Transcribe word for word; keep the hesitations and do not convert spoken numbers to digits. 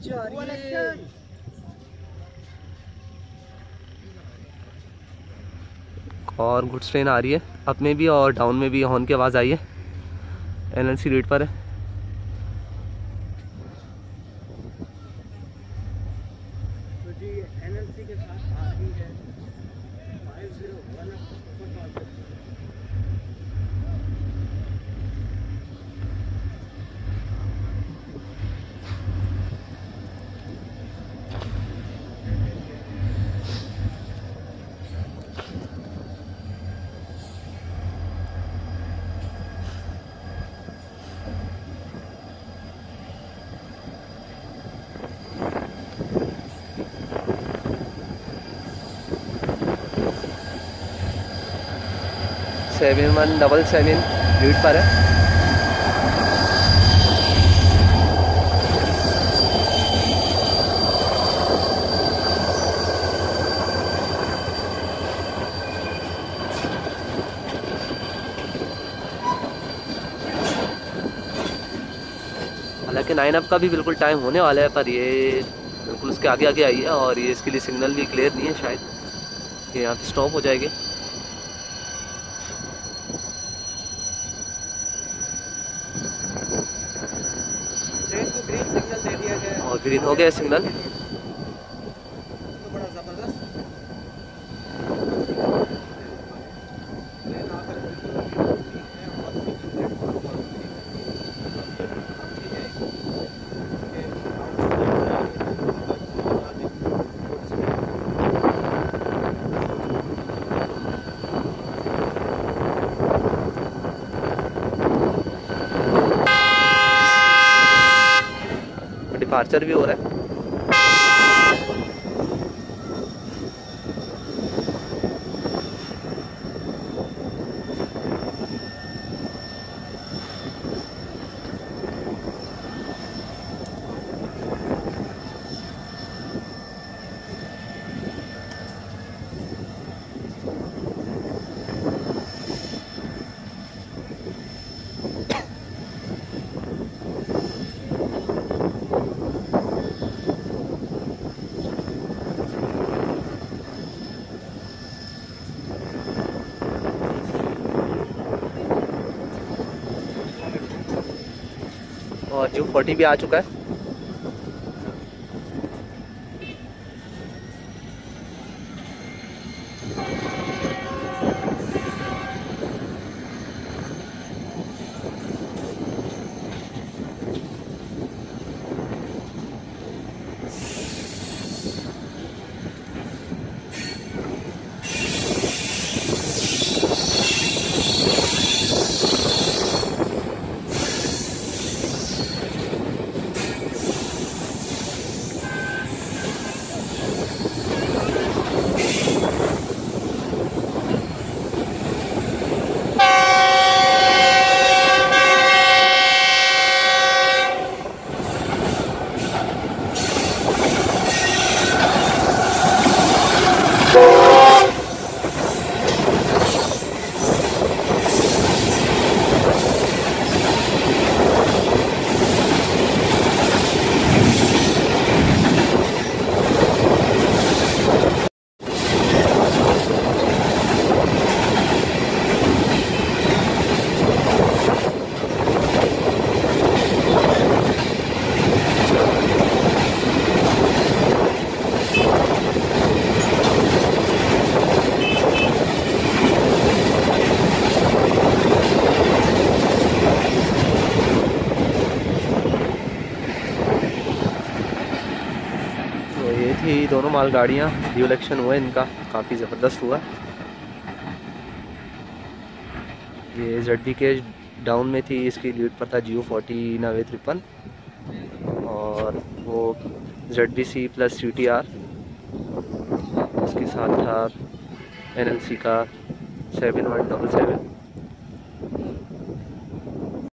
पीछे आ रही है। और गुड्स ट्रेन आ रही है अप में भी और डाउन में भी हॉर्न की आवाज़ आई है। एनएलसी रेट पर है। तो जी एनएलसी के साथ आ रही है five zero one seven one double seven lead पर है। हालांकि नाइन अप का भी बिल्कुल टाइम होने वाला है, पर ये बिल्कुल उसके आगे आगे आई है और ये इसके लिए सिग्नल भी क्लियर नहीं है, शायद ये यहाँ पे स्टॉप हो जाएगी। ट्रेन को ग्रीन सिग्नल दे दिया गया है और ग्रीन हो गया सिग्नल। तो बड़ा जबरदस्त ट्रेन आकर डिपार्चर भी हो रहा है। और जो फोर्टी भी आ चुका है। ये थी दोनों मालगाड़ियाँ, ड्यूल एक्शन हुआ इनका, काफ़ी ज़बरदस्त हुआ। ये जेड बी के डाउन में थी, इसकी लीड पर था जियो फोर्टी नवे तिरपन और वो Z B C plus U T R, उसके साथ था एन एल सी का सेवन वन डबल सेवन।